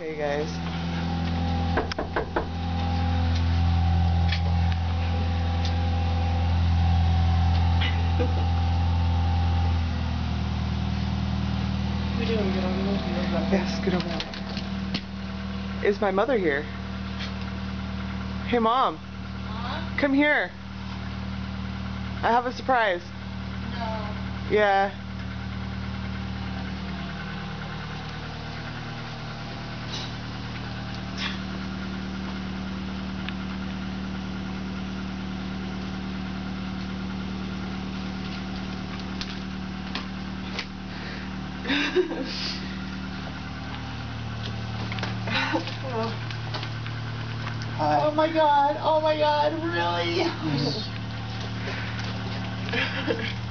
Hey guys. We doing good on those. Yes, good over there. Is my mother here? Hey Mom. Huh? Come here. I have a surprise. No. Yeah. Oh my god, really?